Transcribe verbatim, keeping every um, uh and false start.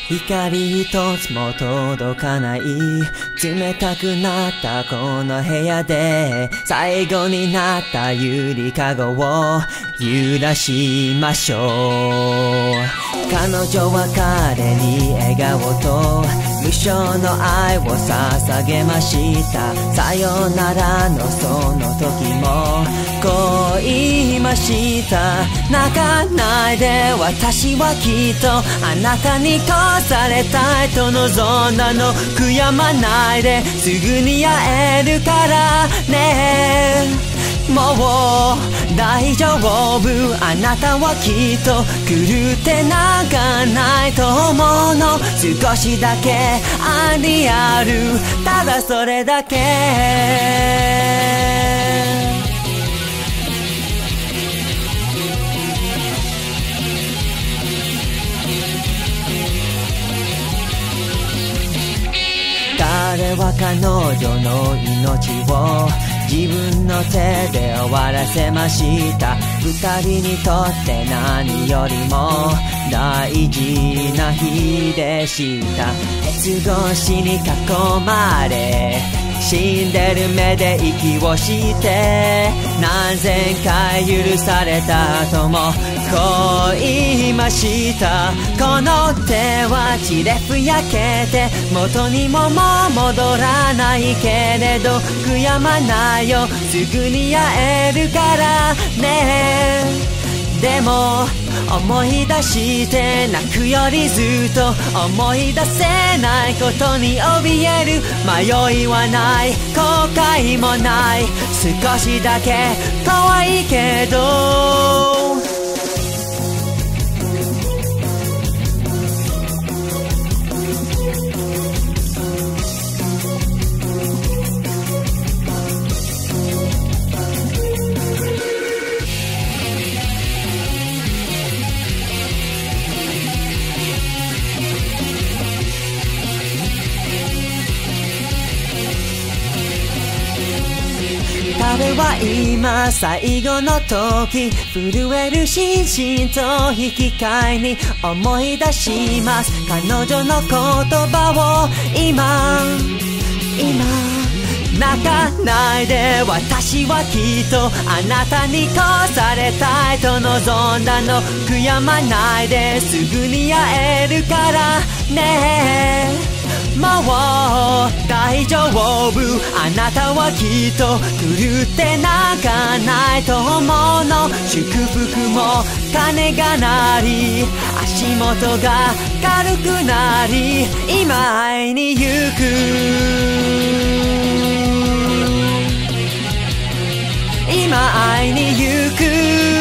光一つも届かない冷たくなったこの部屋で最後になったゆりかごを揺らしましょう。彼女は彼に笑顔と無償の愛を捧げました。さよならのその時もこう言いました。泣かないで、私はきっとあなたに越されたいと望んだの。悔やまないで、すぐに会えるからね。もう大丈夫、あなたはきっと狂って泣かないと思うの。少しだけ愛にある、ただそれだけ。彼は彼女の命を自分の手で終わらせました。二人にとって何よりも大事な日でした。鉄格子に囲まれ死んでる目で息をして何千回許された後もこう言いました。この手は血でふやけて元にももう戻らないけれど悔やまないよ、すぐに会えるからね。でも思い出して泣くよりずっと思い出せないことに怯える。迷いはない後悔もない、少しだけ可愛いけど彼は今最後の時震える心身と引き換えに思い出します。彼女の言葉を今今泣かないで、私はきっとあなたに越されたいと望んだの。悔やまないで、すぐに会えるからね。もう大丈夫、あなたはきっと狂って泣かないと思うの。祝福も鐘が鳴り足元が軽くなり今会いに行く。今会いに行く。